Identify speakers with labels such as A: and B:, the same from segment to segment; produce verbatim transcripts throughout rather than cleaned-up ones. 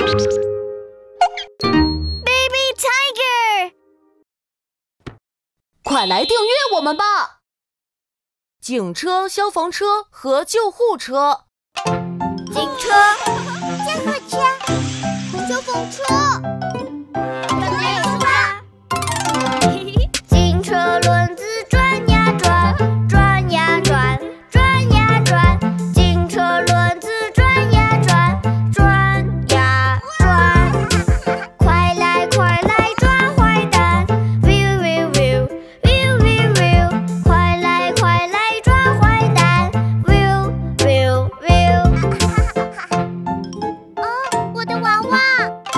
A: Baby Tiger，
B: 快来订阅我们吧！警车、消防车和救护车。
A: 警车、救护车、消防车，准备出发！警车轮子转呀转，转呀转，转呀转，警车轮子转呀转，转呀转。快来快来抓坏蛋 ，viu viu viu viu viu viu， 快来快来抓坏蛋 ，viu viu viu。哦，我的娃娃。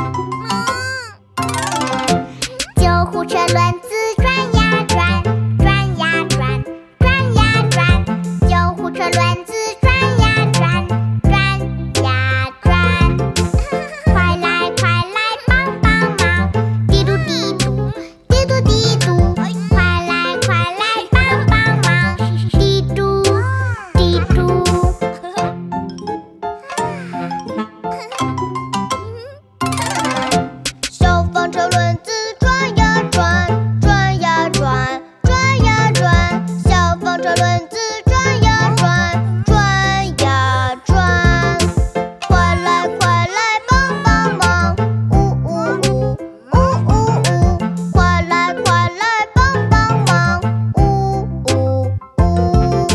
A: 嗯。救护车轮子转呀转，转呀转，转呀转，救护车轮子转呀转，转呀转。快来快来帮帮忙，嘀嘟嘀嘟，嘀嘟嘀嘟，快来快来帮帮忙，嘀嘟嘀嘟。消防车轮子转呀转，转呀转，转呀转，消防车轮子转呀转，转呀转。快来快来帮帮忙，呜呜呜，呜呜呜，快来快来帮帮忙，呜呜呜。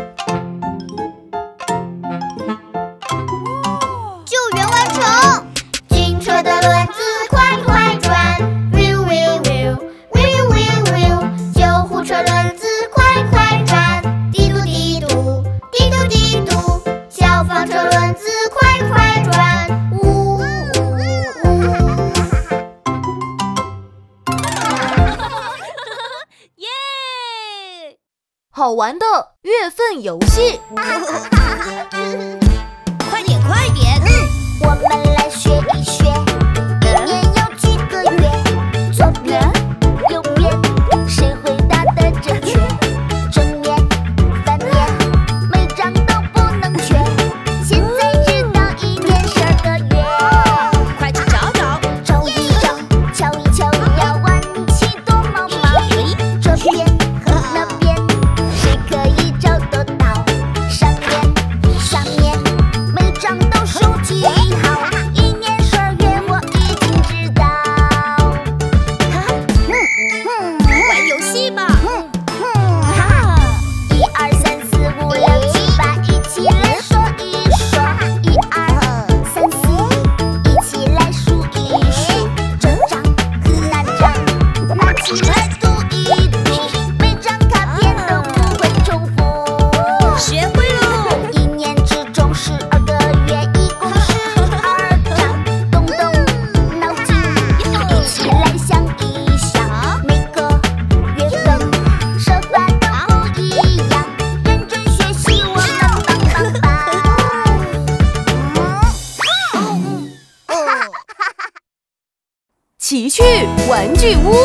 A: 救援完成，警车的轮子快快转 ，viu viu viu viu viu viu， 救护车轮子快快转，嘀嘟嘀嘟，嘀嘟嘀嘟，消防车轮子快快转，呜呜呜。
B: 耶！好玩的月份游戏。
A: 快点快点！我们来学一学，一年有几个月？左边、右边，谁回答的正确？正面、反面，每张都不能缺。现在知道一年十二个月，
B: 快去找找。
A: 找一找，瞧一瞧，要玩起多毛毛。这边和那边，谁可以找得到？上面、下面，每张都数记好。一年十二月我已经知道。
B: 玩游戏吧。
A: 一二三四五六七八，一起来说一说。一二三四，一起来数一数。这张和那张，拿起来读一读，每张卡片都不会重复。
B: 学会喽！
A: 一年之中十二个月，一共十二张，动动脑筋，一起来想一想，每个月份说法都不一样，认真学习我们棒棒棒。
B: 奇趣玩具屋。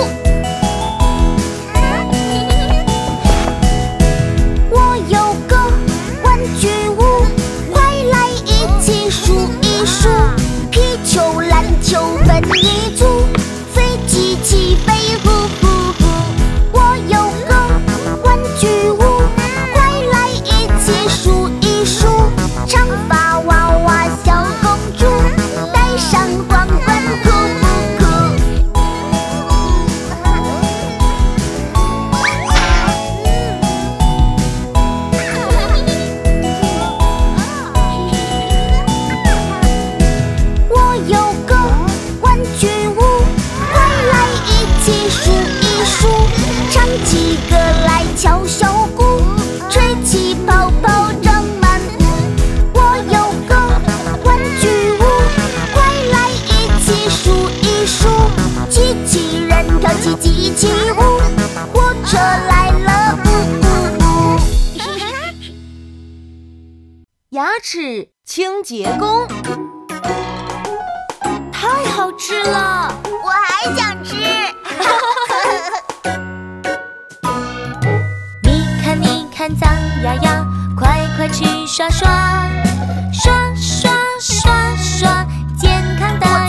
A: 我有个玩具屋，快来一起数一数。皮球、篮球分一组，飞机起飞呼呼呼。我有个玩具屋，快来一起数一数。长发娃娃小公主，戴上皇冠酷不酷？我有个玩具屋，快来一起数一数。唱起歌来敲小鼓，吹起泡泡长满屋。我有个玩具屋，快来一起数一数。机器人跳起机器舞，火车来了呜呜呜。
B: 牙齿清洁工。太好吃了！
A: 我还想吃。
C: 你看，你看，脏呀呀，快快去刷刷，刷刷刷刷，健康的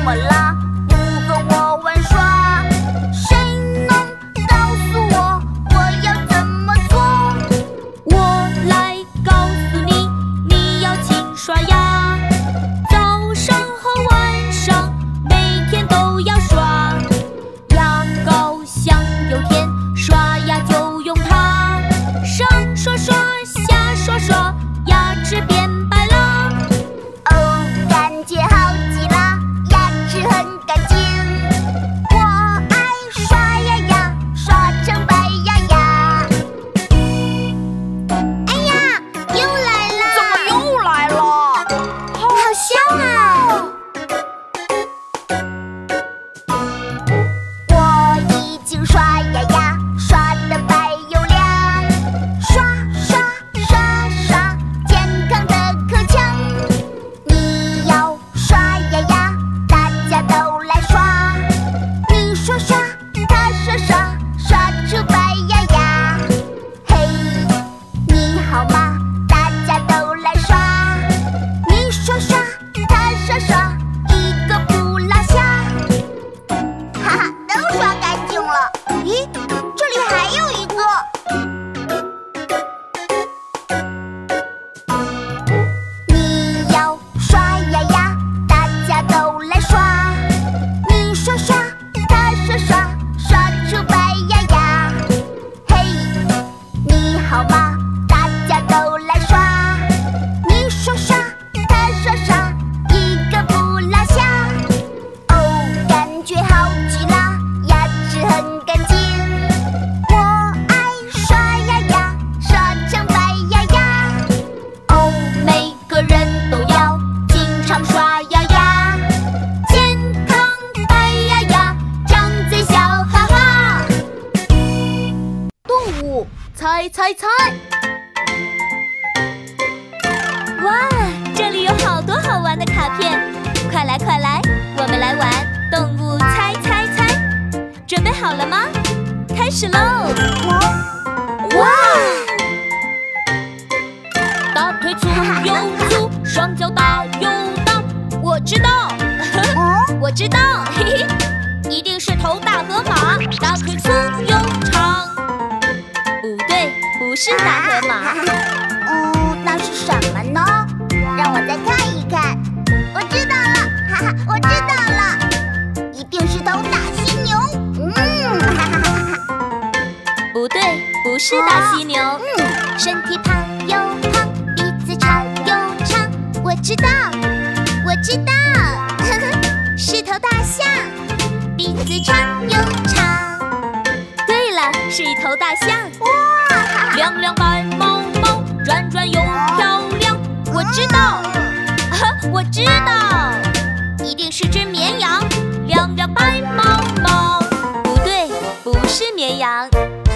A: 么了？不和我玩耍，谁能告诉我我要怎么做？
C: 我来告诉你，你要勤刷牙，早上和晚上每天都要刷。牙膏香又甜，刷牙就用它，上刷刷，下刷刷，牙齿变白了。
A: 哦，感觉好极了，牙齿很干净。我爱刷呀呀，刷成白呀呀。哎呀，又来了！
B: 怎么又来了？
A: 好香啊！我已经刷呀呀，刷得白又亮，刷刷刷刷，健康的口腔。你要刷呀呀，大家都来刷。你刷刷，他刷刷，刷出白呀呀。嘿，你好吗？大家都来刷。你刷刷，他刷刷，一个不落下。哈哈，都刷干净了。咦，这里还有一个。你要刷呀呀，大家都来刷。你刷刷，他刷刷，刷出白呀呀。嘿，你好吗？大家都来刷。你刷刷，他刷刷，一个不落下。哦，感觉好极了，牙齿很干净。我爱刷呀呀，刷成白呀呀。哦，每个人都要经常刷呀呀，健康白呀呀，张嘴笑哈哈。
B: 动物猜猜猜，
C: 哇，这里有好多好玩的卡片，快来快来，我们来玩动物猜猜猜。准备好了吗？开始喽！
A: 哇！
C: 大腿粗又粗，双脚大又大。我知道，
A: 哦，
C: 我知道，嘿嘿，一定是头大河马，大腿粗又长。不对，不是大河马。
A: 嗯，那是什么呢？让我再看一看。我知道了，哈哈，我知道了，一定是头大犀牛。嗯，哈哈哈哈。
C: 不对，不是大犀牛。
A: 嗯，
C: 身体胖又胖，鼻子长又长。我知道，我知道，呵呵，是头大象，鼻子长又长。对了，是一头大象。
A: 哇，哈哈，
C: 亮亮白毛毛，软软又漂亮。我知道，呵，我知道，一定是只绵羊，亮亮白毛毛。不对，不是绵羊。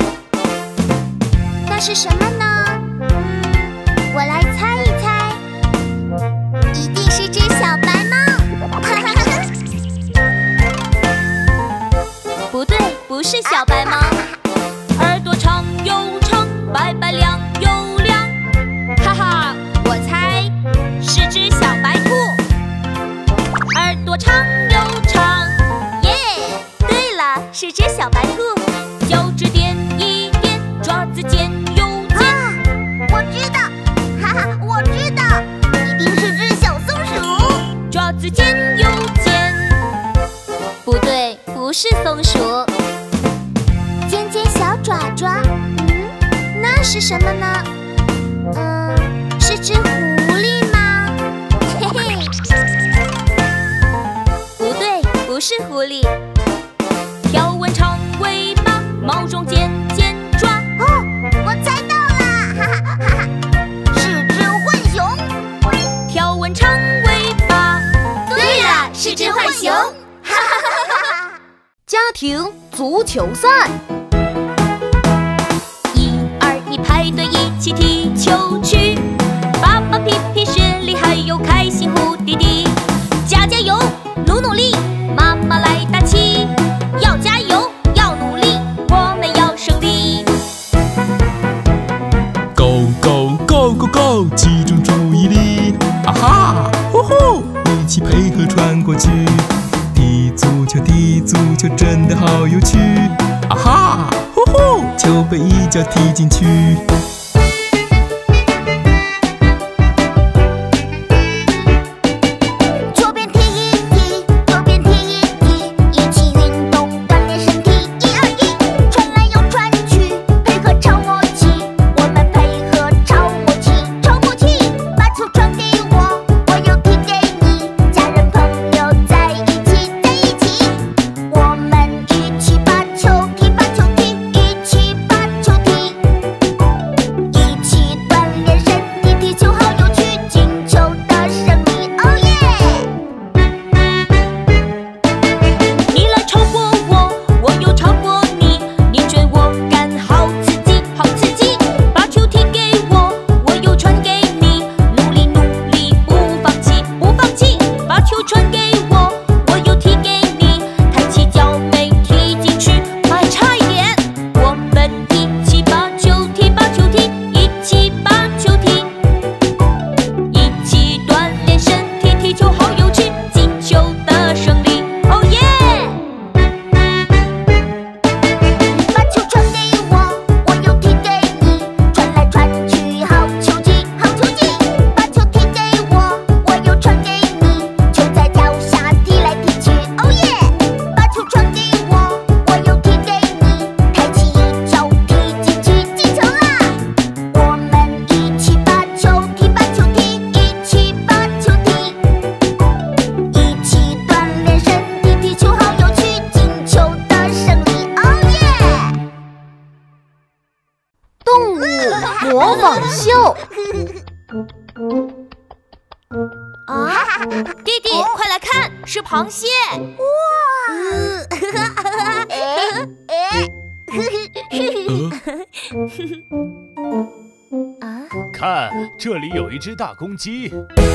C: 那是什么呢？嗯，我来猜一猜，一定是只小白猫。哈哈哈。不对，不是小白猫，耳朵长又长，白白亮又亮。哈哈，我猜是只小白兔，耳朵长又长。耶，对了，是只小白兔，脚趾点一点，爪子尖又尖。
A: 啊，我知道，哈哈，我知道，一定是只小松鼠，
C: 爪子尖又尖。不对，不是松鼠。尖尖小爪爪，嗯，那是什么呢？嗯，是只狐狸吗？嘿嘿，不对，不是狐狸。条纹长尾巴，毛中尖尖爪。
A: 哦，我猜到了，哈哈哈哈，是只浣熊。
C: 条纹长尾巴。对了，是只浣熊。哈哈哈哈。
B: 家庭足球赛，
C: 一二一，排队一起踢球去。爸爸皮皮雪里还有开心胡弟弟，加加油，努努力，妈妈来打气，要加油，要努力，我们要胜利。
D: Go go go go go， 集中注意力，啊哈，呼呼，一起配合穿过去。 足球踢足球真的好有趣，啊哈，呼呼，球被一脚踢进去。
B: 模仿秀。
C: 啊，弟弟，快来看，是螃蟹！
A: 哇！
E: 看，这里有一只大公鸡。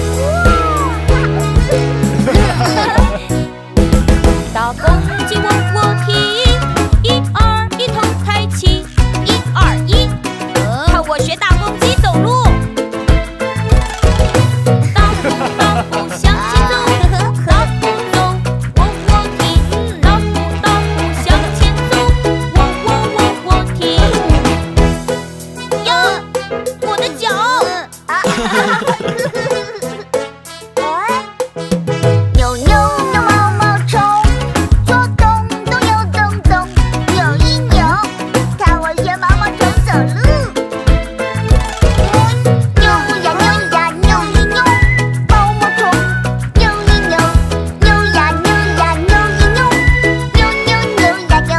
C: 大公鸡我我踢，一二一头抬起，一二一，看我学大公鸡走路。大步大步向前走，大步走，我我踢，大步大步向前走，我我我我踢。呀，我的脚！
A: 扭扭扭毛毛虫，左动动右动动，扭一扭，看我学毛毛虫走路。扭呀扭呀扭一扭，毛毛虫，扭一扭，扭呀扭呀扭一扭，扭扭扭呀扭。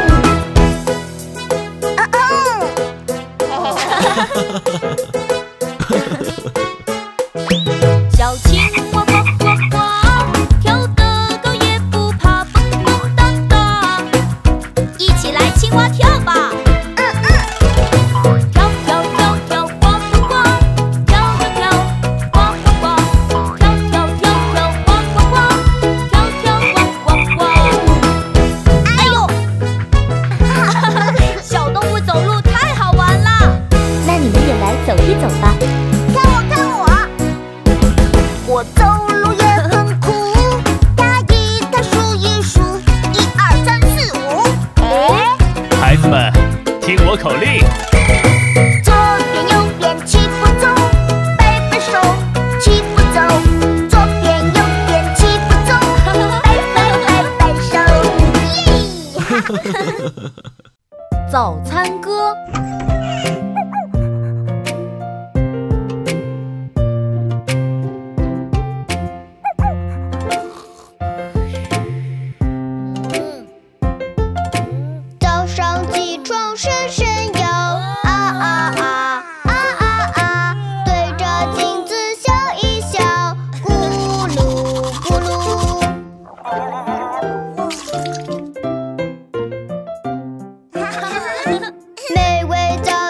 C: 小青蛙呱呱呱，跳得高也不怕，蹦蹦哒哒。一起来青蛙跳吧！跳跳跳跳呱呱呱，跳跳跳呱呱呱，跳跳跳跳呱呱呱，跳跳呱呱呱。哎呦，小动物走路太好玩了，
F: 那你们也来走一走吧。
A: 看我看我，我走路也很酷，踏一踏数一数，一二三四五。哎，
E: 孩子们，听我口令。
A: 左边右边齐步走，摆摆手齐步走，左边右边齐步走，摆摆摆摆手，耶！
B: 早餐歌。
A: 早上起床伸伸腰，啊啊啊啊啊啊，对着镜子笑一笑，咕噜咕噜。美味早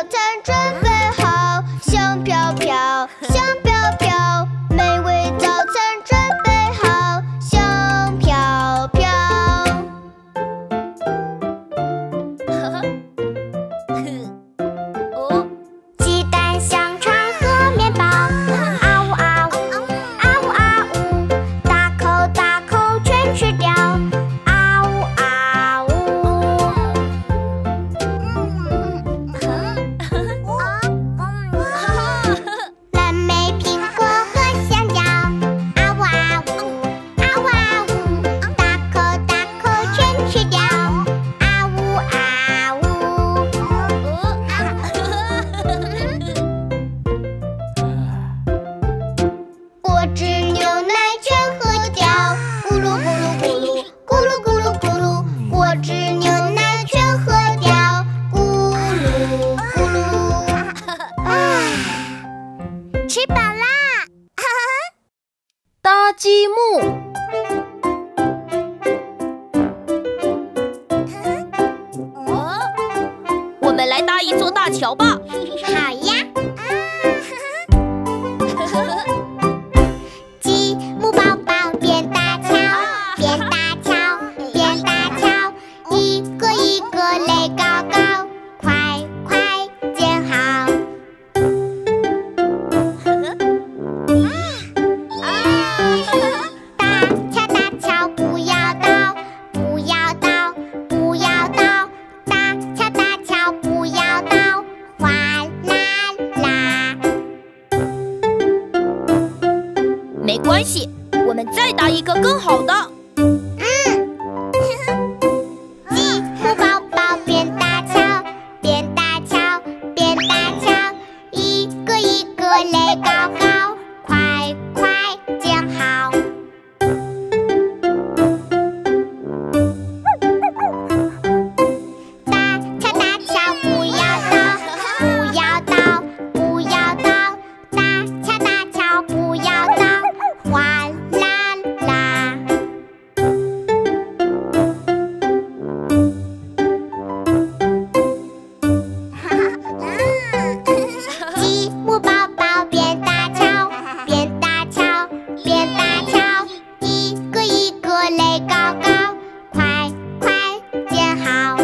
B: 积木。
C: 我们来搭一座大桥吧。
A: 好呀！积木宝宝变大桥，变大桥，变大桥，一个一个垒高高，快快建好。大桥大桥不要倒，不要倒，不要倒，大桥大桥不要倒，哗啦啦。
C: 没关系，我们再搭一个更好的。
A: 积木宝宝变大桥，变大桥，变大桥，一个一个垒高高，快快建好。大桥大桥不要倒，不要倒，不要倒，大桥大桥不要倒，哗啦啦。积木宝宝变大桥，变大桥，变大桥，一个一个垒高高，快快建好。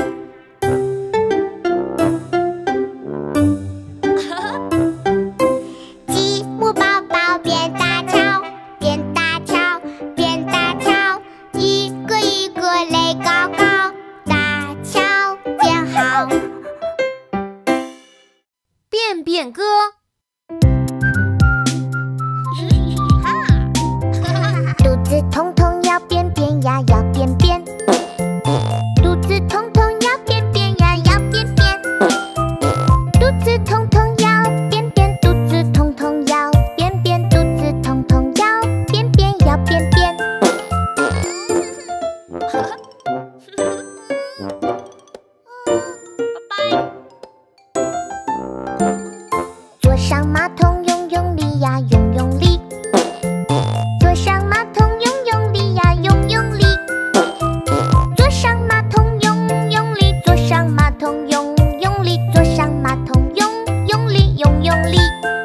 A: 积木宝宝变大桥，变大桥，变大桥，一个一个垒高高，大桥建好。
B: 便便歌。
A: 肚子痛痛要便便呀，要便便。肚子痛痛要便便呀，要便便。肚子痛痛要便便，肚子痛痛要便便，肚子痛痛要便便，要便便。坐上马桶用用力呀，用用力。坐上马桶用用力呀，用用力。坐上马桶用用力，坐上马桶用用力，坐上马桶用用力，用用力。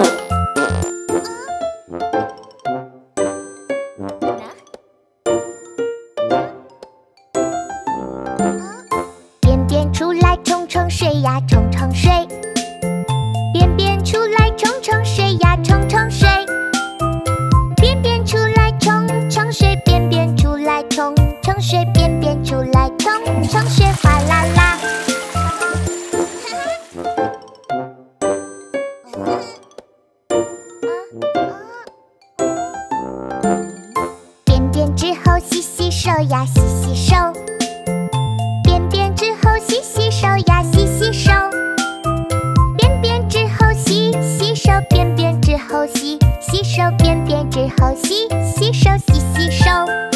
A: 便便出来冲冲水呀，冲冲水。便便出来冲冲水呀，冲冲水。便便出来冲冲水，便便出来冲冲水，便便出来冲冲水，哗啦啦。便便之后洗洗手呀，洗洗手。便便之后洗洗手呀，洗洗手。便便之后洗洗手，便便之后洗洗手，便便之后洗洗手，洗洗手。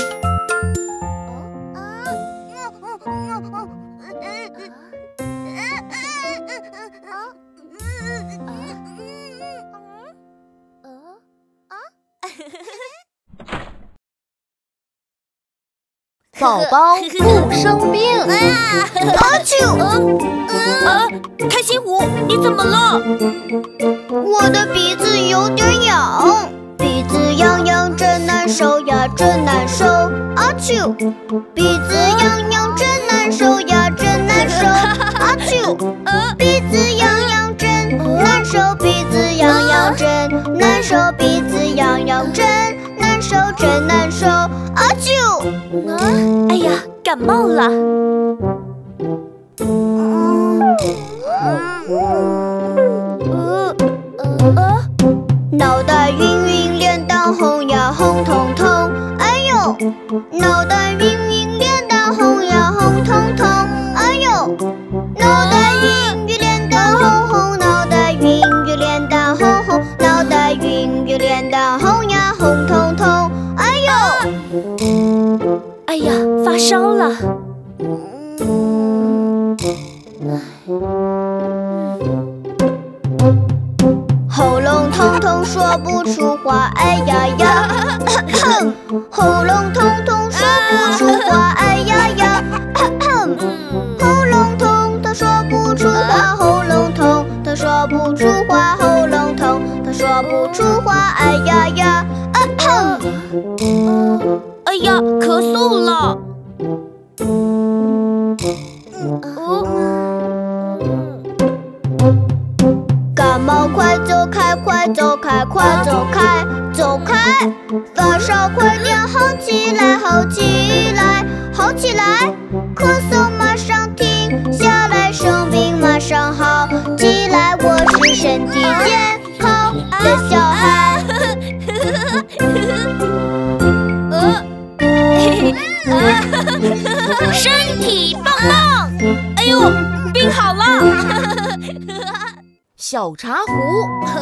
B: 宝宝不生病。
A: 阿丘，
C: 啊，开心果，你怎么了？
A: 我的鼻子有点痒，鼻子痒痒真难受呀，真难受。阿丘，鼻子痒痒真难受呀，真难受。阿丘，鼻子痒痒真难受，鼻子痒痒真难受，鼻子痒痒真难受，真难受。阿丘，
C: 哎呀，感冒了。
A: 脑袋晕晕，脸蛋红呀，红彤彤。哎呦，脑袋晕晕，脸蛋红呀，红彤彤。哎呦，脑袋晕晕，脸蛋红红，脑袋晕晕，脸蛋红红，脑袋晕晕，脸蛋红呀，红彤彤。哎呦，
C: 哎呀，发烧了。
A: 喉咙痛痛说不出话，哎呀呀，咳咳
C: 哎呀，咳嗽了。
A: 感冒快走开，快走开，快走开，走开！发烧快点好起来，好起来，好起来！咳嗽马上停下来，生病马上好起来。我是身体健康的小孩。
C: 身体棒棒！哎呦，病好了！
B: 小茶壶，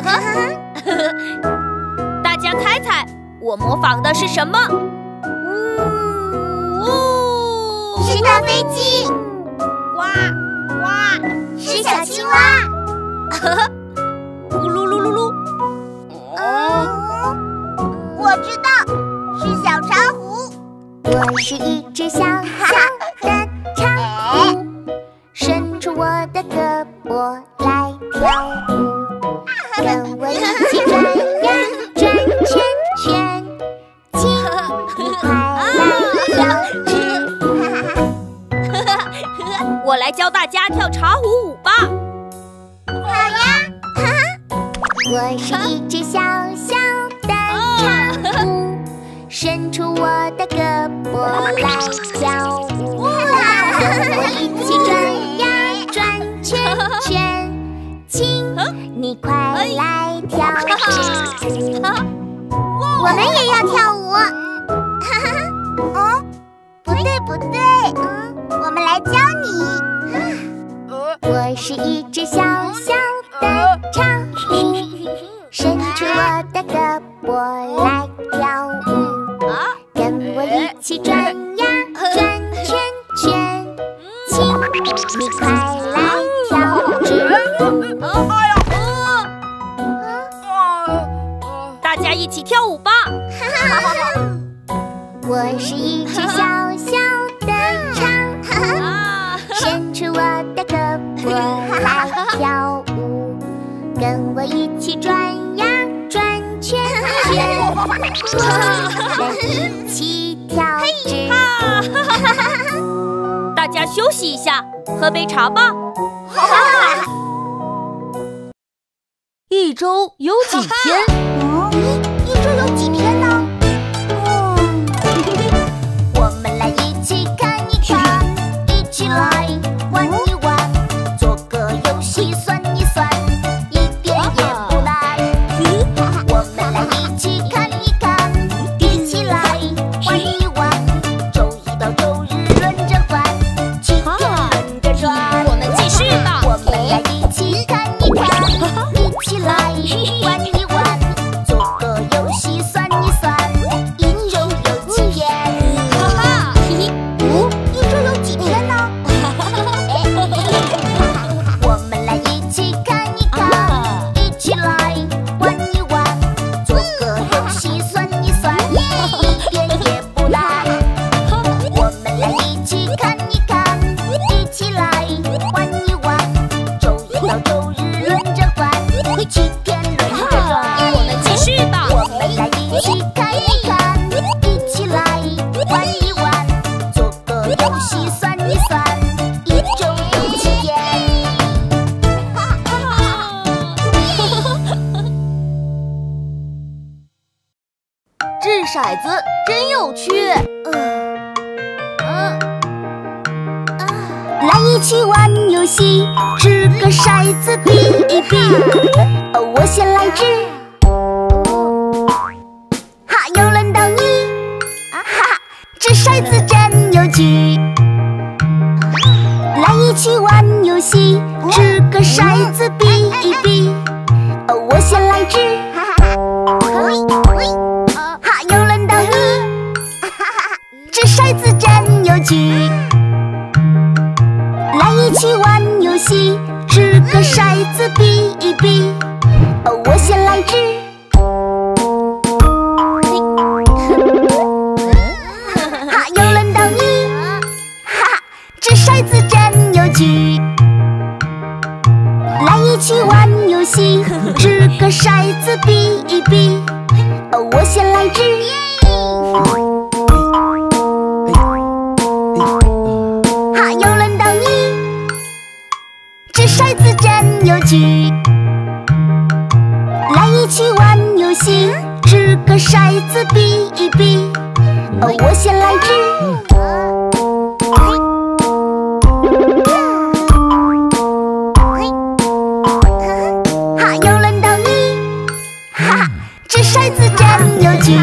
C: 大家猜猜，我模仿的是什么？呜呜，
A: 是大飞机。
C: 呱呱，
A: 是小青蛙。
C: 咕噜噜噜噜。
A: 嗯，我知道，是小茶壶。
F: 我是一只小小的茶壶，伸出我的胳膊来跳舞，跟我一起转呀转圈圈，请你快来跳舞。
C: 我来教大家跳茶壶舞吧。
A: 好呀！
F: 我是一只小小的茶壶，伸出我的胳膊来跳舞，跟我一起转呀转圈圈，请你快来跳支舞。
A: 我们也要跳舞。哦，不对不对，嗯，我们来教你。
F: 我是一只小小的茶壶，伸出我的胳膊来跳舞，跟我一起转呀转圈圈，请你快来跳支舞。
C: 大家一起跳舞吧。
F: 我是一只小小的茶壶，伸出我的胳膊来跳舞，跟我一起转呀转圈圈，我们一起跳支舞。
C: 大家休息一下，喝杯茶吧。
B: 一周有几天？
A: 嗯，一周有几天呢？嗯，
F: 我们来一起看一看，一起来玩一玩，做个游戏算一算，一点也不难。我们来一起看一看，一起来玩一玩，周一到周日轮着换，七天轮着转。
C: 我们继续吧。
F: 我们来一起看一看，一起来玩一玩，做个游戏算一算，一周有几天？
C: 哈哈，
A: 嗯，一周有几天呢？
F: 我们来一起看一看，一起来玩一玩，做个游戏算一算，一点也不难。我们来一起看一看，一起来玩一玩，周一到周日轮着换，七天轮着转。
C: 我们继续吧。
F: 我们来一起看一看，一起来玩一玩，做个游戏算一算，一周有几天？
B: 掷骰子真有趣。
F: 来一起玩游戏，掷个骰子比一比。哦，我先来掷，哈，又轮到你，哈哈，掷骰子真有趣。来一起玩游戏，掷个骰子比一比。哦，我先来掷，哈，又轮到你，掷骰子真有趣。来一起玩游戏，掷个骰子比一比。哦，我先来掷，哈，又轮到你，哈哈，掷骰子真有趣。来一起玩游戏，掷个骰子比一比。哦，我先来掷。 哦，我先来织。哈，又轮到你，哈哈，这骰子真有趣。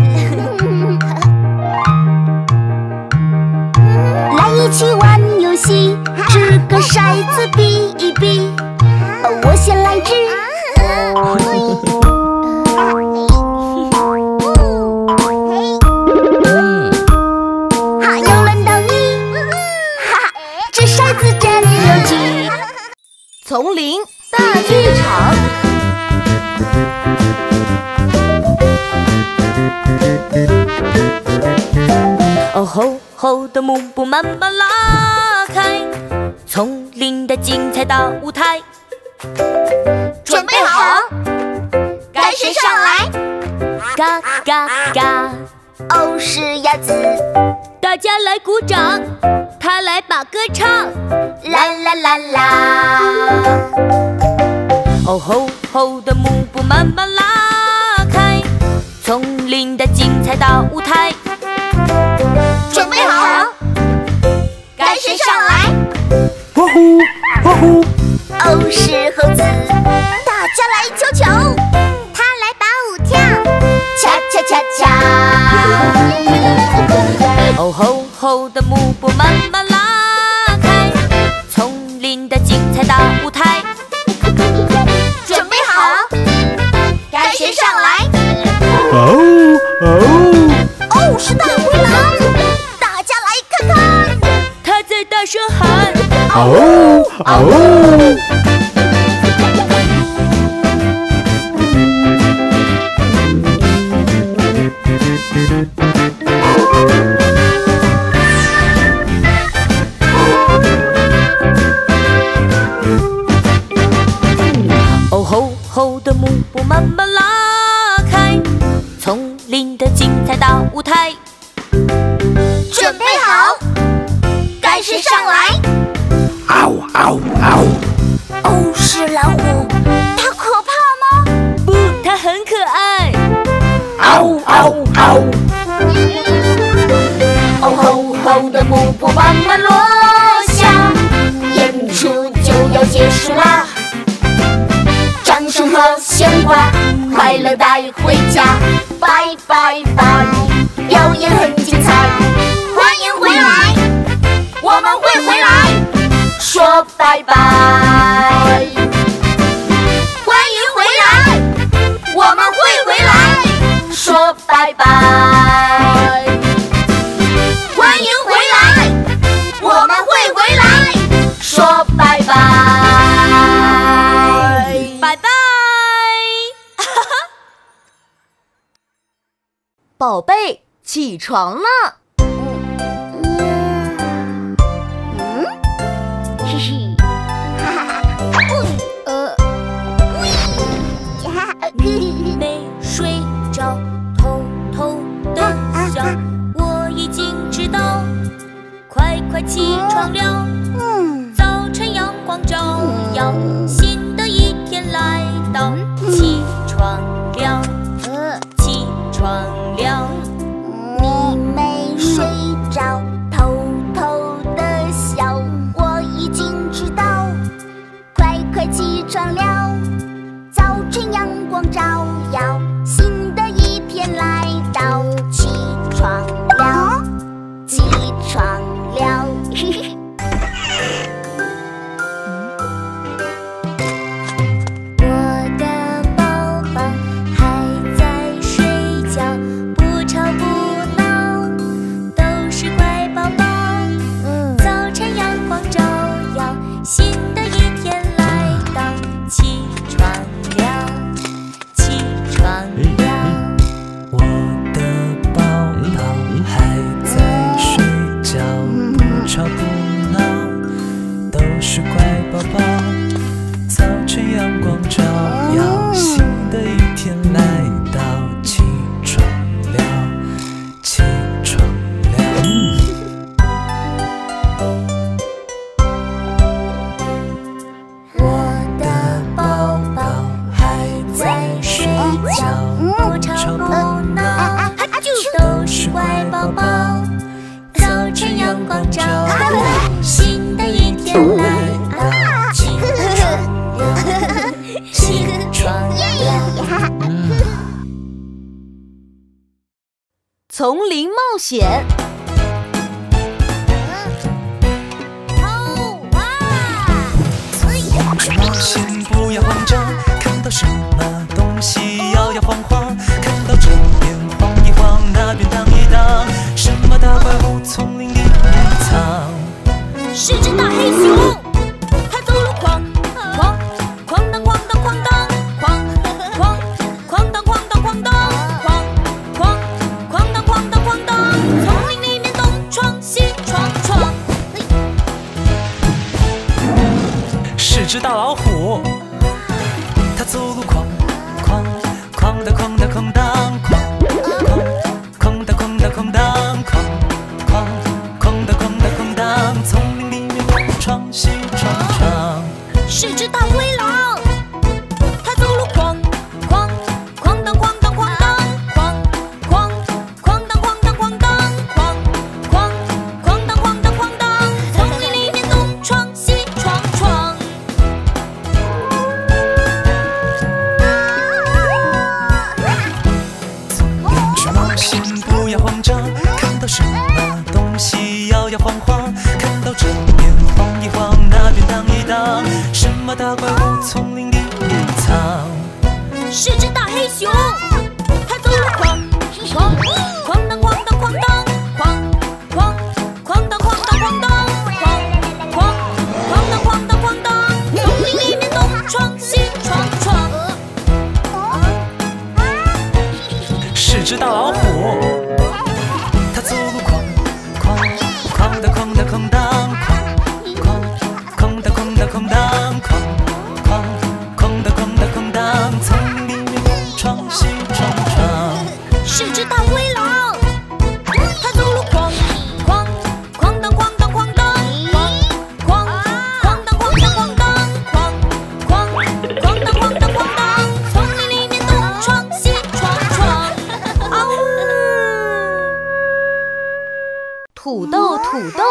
F: 来一起玩游戏，掷个骰子比一比。哦，我先来掷。
B: 丛林大剧场。
C: 哦吼吼的幕布慢慢拉开，丛林的精彩大舞台。
A: 准备好，该谁上来？
C: 嘎嘎嘎，
F: 哦，是鸭子。
C: 大家来鼓掌，他来把歌唱。
F: 啦啦啦啦！
C: 哦吼吼的幕布慢慢拉开，丛林的精彩大舞台。
A: 准备好，该谁上来？
D: 哇呼哇呼！
F: 哦，是猴子。大家来瞧瞧，他来把舞跳，恰恰恰恰。
C: 哦吼吼的幕布慢慢拉开，丛林的精彩大舞台。
A: 准备好，该谁上来？
D: 哦哦！
F: 哦，是大灰狼！大家来看看，
C: 他在大声喊：
D: 哦哦！
C: 哦吼吼的幕布慢慢拉开，丛林的精彩大舞台。
A: 准备好，该谁上来？
D: 嗷嗷嗷！
F: 哦，是老虎。它可怕吗？
C: 不，它很可爱。
D: 嗷嗷嗷！
F: 哦吼吼的幕布慢慢落下，演出就要结束啦！掌声和鲜花，快乐带回家，拜拜拜！表演很精彩，
A: 欢迎回来，我们会回来。
F: 说拜拜！
A: 欢迎回来，我们会回来。
F: 说拜拜！
A: 欢迎回来，我们会回来。
F: 说拜拜！
C: 拜拜！
B: 宝贝，起床了。
F: 嘿嘿，哈哈，呃，
C: 没睡着，偷偷的笑，我已经知道，快快起床了。早晨阳光照耀，新的一天来到，起床了，起床了。
F: 你没睡着，偷偷的笑，我已经知道，快快起床了。早晨阳光照耀，新的一天来到，起床了，起床了。嘿嘿。 乖宝宝。早晨阳光照，新的一天来。起床，起床呀！
B: 丛林冒险。
G: 去冒险，不要慌张，看到什么东西摇摇晃晃，看到这边晃一晃，那边荡一荡，什么大怪物丛林里面藏？
C: 是只大黑熊，它走路哐哐哐当哐当哐当哐哐哐当哐当哐当哐哐哐当哐当哐当，丛林里面东闯西闯闯。
G: 是只大老虎，它走路哐哐哐当哐当哐当哐哐哐当哐当哐当哐哐哐当哐当哐当，丛林里面东闯西闯闯。
C: 是只大灰狼，它走路哐哐哐当哐当哐当哐哐哐当哐当哐当哐哐哐当哐当哐当，丛林里面东闯西闯闯。
G: 去冒险，不要慌张，看到什么东西摇摇晃晃，看到这边晃一晃，那边荡一荡，什么大怪物丛林里面藏？
C: 是只大黑熊，它走路哐哐哐当哐当哐当哐哐哐当哐当哐当哐哐哐当哐当哐当，丛林里面东闯西闯闯。
G: 是只大老虎，它走路哐哐哐当哐当哐当哐哐哐当哐当哐当哐哐哐当哐当哐当，丛林里面东闯西闯闯。
C: 是只大灰狼，它走路哐哐哐当哐当哐当哐哐哐当哐当哐当哐哐哐当哐当哐当，丛林里面东闯西闯闯。嗷呜！
B: 土豆，土豆。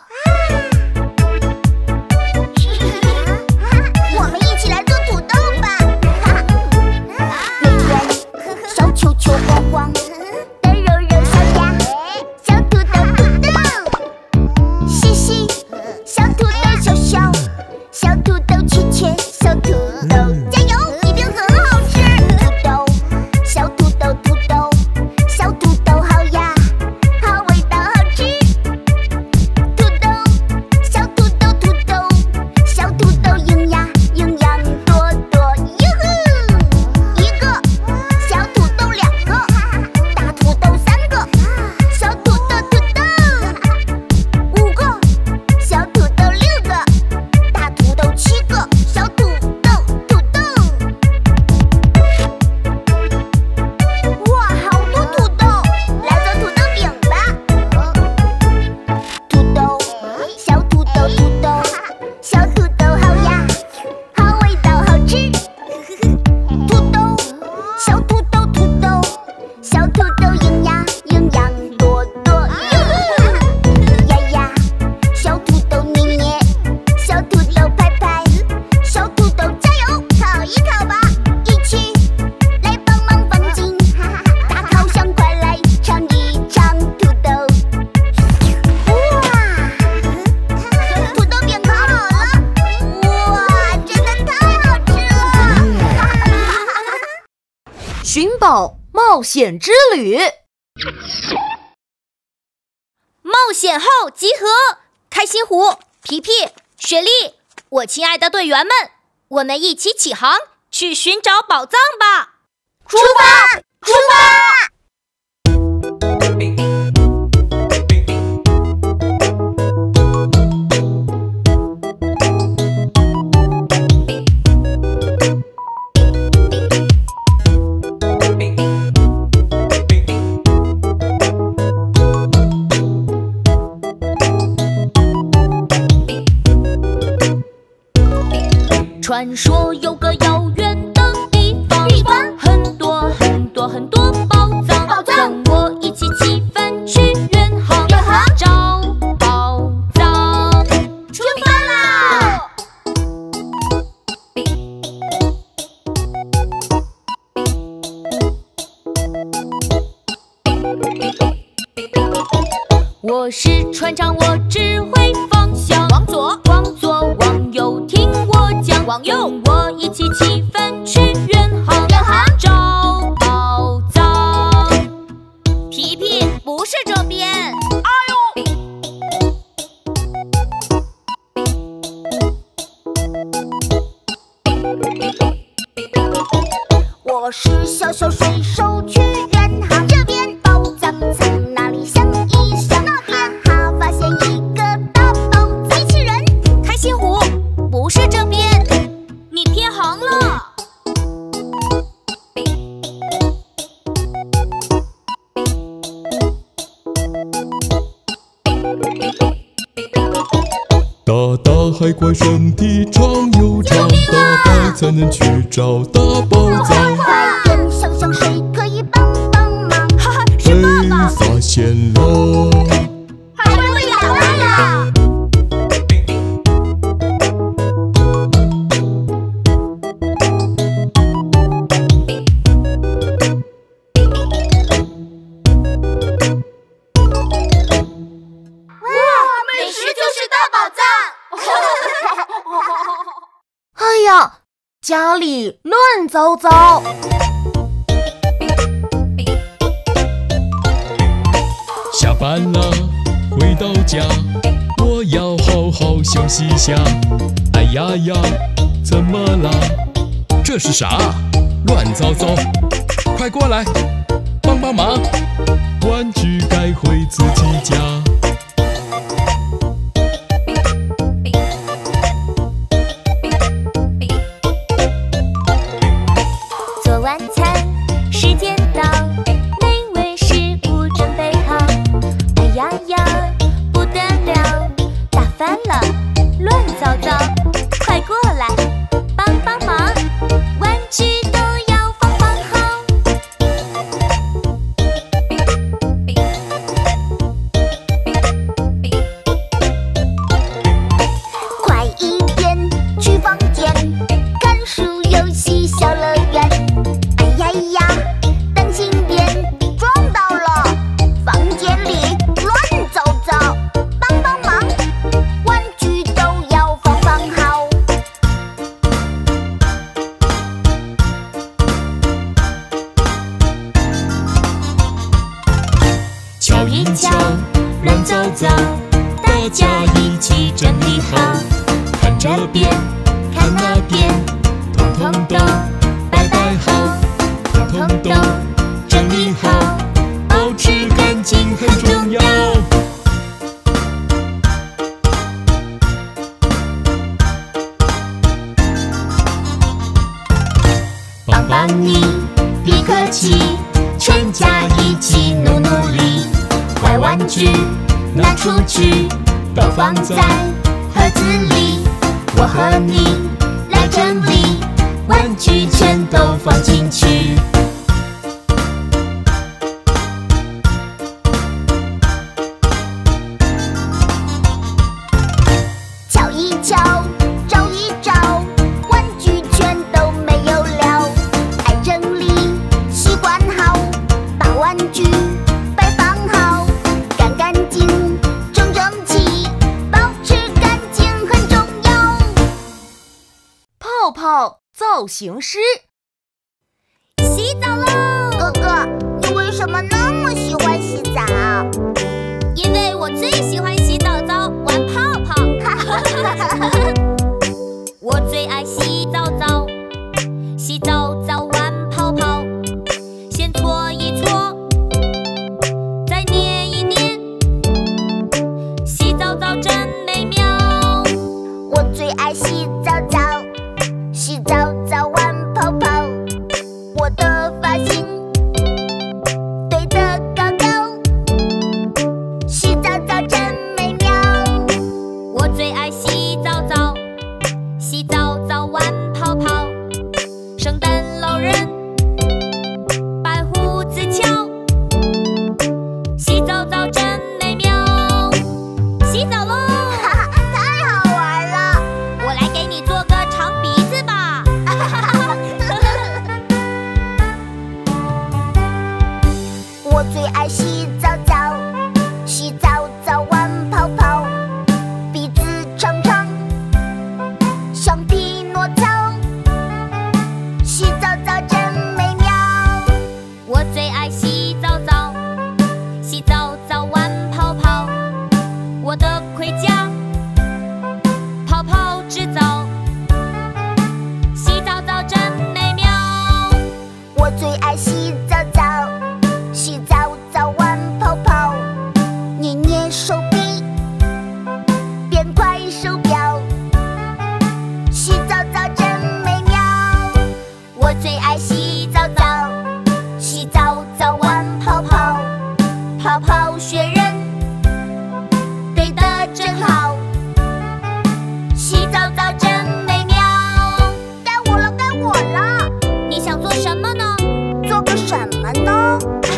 A: 我们一起来做土豆吧！圆圆，小球球晃晃，的肉肉小鸭，小土豆土豆，细细小土豆小小，小土豆切切小土豆，加油，一定很好吃！土豆，小土豆土豆，小土豆好呀，好味道好吃。土豆，小土豆土豆，小土豆营养营养多多，哟呵！一个小土豆两个，大土豆三个，小土豆土豆五个，小土豆六个，大土豆七个，小土豆土豆。哇，好多土豆，来做土豆饼吧！土豆，小土豆土豆，小土豆好呀，好味道好吃。土豆，小土豆土豆，小土豆营养营养多多。呀呀，小土豆捏捏，小土豆拍拍，小土豆加油，烤一烤吧！一起来帮忙放进大烤箱，快来尝一尝土豆。哇，土豆饼烤好了！哇，真的太好吃了！
B: 寻宝冒险之旅。
C: 冒险后集合，开心虎、皮皮、雪莉，我亲爱的队员们，我们一起起航，去寻找宝藏吧！
A: 出发，出发！
C: 传说有个遥远的地方，
A: 地方
C: 很多很多很多宝藏，
A: 宝藏
C: 跟我一起起帆我是船长，我指挥方向。往左，往左，往右，听我讲。往右，我一起起帆去远航。远航，找宝藏。皮皮，不是这边。哎呦！
F: 我是小小水手去远航，这边宝藏藏哪里想一想，那边哈发现一个大宝藏。机器人，
C: 开心湖，不是这边，你偏航了。
D: 大大海怪身体长又长，大海才能去找大宝藏。
F: 快点，想想谁可以帮帮忙？
C: 哈哈，是爸爸。
D: 被发现了，
F: 海龟被打烂了。
A: 美食就是大宝藏。
B: 哎呀，家里乱糟糟。
D: 下班了，回到家，我要好好休息一下。哎呀呀，怎么啦？这是啥？乱糟糟！快过来，帮帮忙！玩具该回自己家。
F: 做晚餐，时间到，美味食物准备好。哎呀呀，不得了，打翻了，乱糟糟！快过来，帮帮忙，玩具都要放放好。快一点去房间，看书、游戏、小乐园。哎呀呀，当心点，撞到了，房间里乱糟糟，帮帮忙，玩具都要放放好。
D: 瞧一瞧，乱糟糟，大家一起整理好。看这边，看那边，统统都摆摆好，统统都整理好，保持干净很重要。帮帮你，别客气，全家一起努努力。坏玩具拿出去，都放在盒子里。我和你来整理，玩具全都放进去。
F: 瞧一瞧，找一找，玩具全都没有了。爱整理，习惯好，把玩具摆放好，干干净，整整齐，保持干净很重要。
B: 泡泡造型师，
F: 洗澡喽！哥哥，你为什么那么喜欢洗澡？
C: 因为我最喜欢洗澡澡，玩泡泡。我最爱洗澡澡，洗澡澡玩泡泡，先搓一搓，再捏一捏，洗澡澡真美妙。
F: 我最爱洗澡澡，洗澡澡玩泡泡，我的发型堆得高高， 人，对得真好，洗澡澡真美妙。该我了，该我了，
C: 你想做什么呢？
F: 做个什么呢？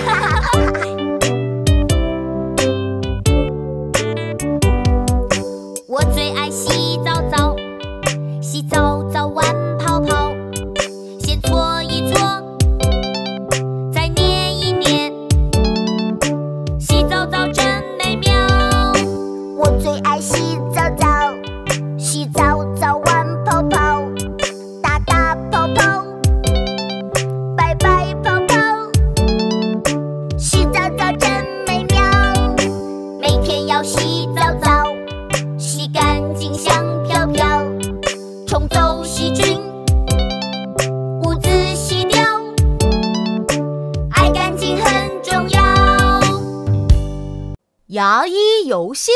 C: 我最爱洗澡澡，洗澡澡玩泡泡，先搓一搓，再捏一捏，洗澡澡真美妙。
F: 我最爱洗澡澡，洗澡澡玩泡泡，大大泡泡，白白泡泡，洗澡澡真美妙。每天要洗澡澡，洗干净香飘飘，冲走细菌，污渍洗掉，爱干净很重要。
B: 牙医游戏。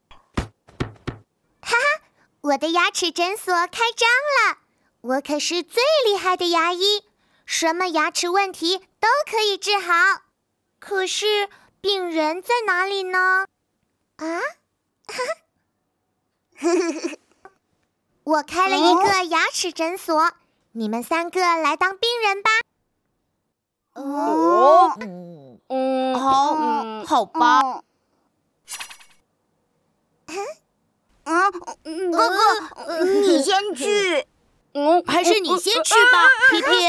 A: 我的牙齿诊所开张了，我可是最厉害的牙医，什么牙齿问题都可以治好。可是病人在哪里呢？啊？我开了一个牙齿诊所，你们三个来当病人吧。
F: 哦，
B: 嗯，好，好吧。
F: 嗯，哥哥，你先去。
C: 嗯，还是你先去吧，皮皮。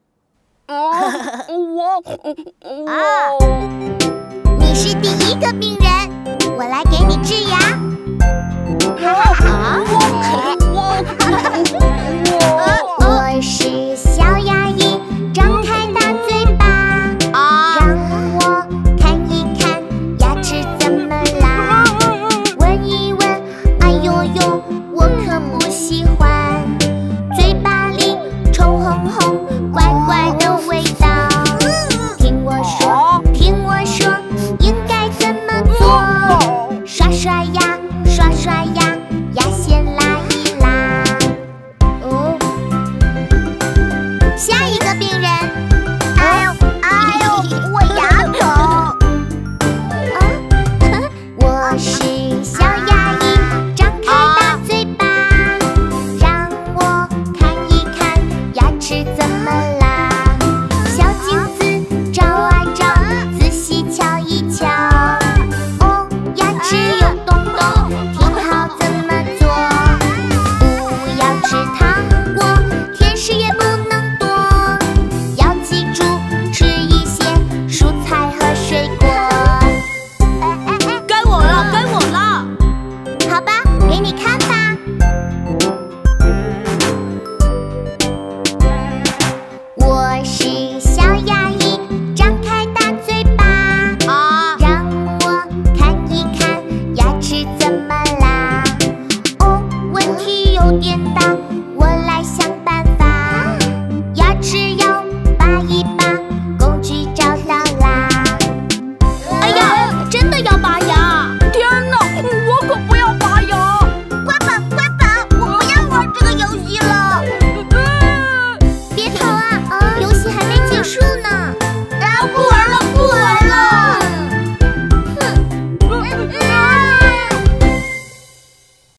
F: 我，
A: 啊，你是第一个病人，我来给你治牙。哈哈哈！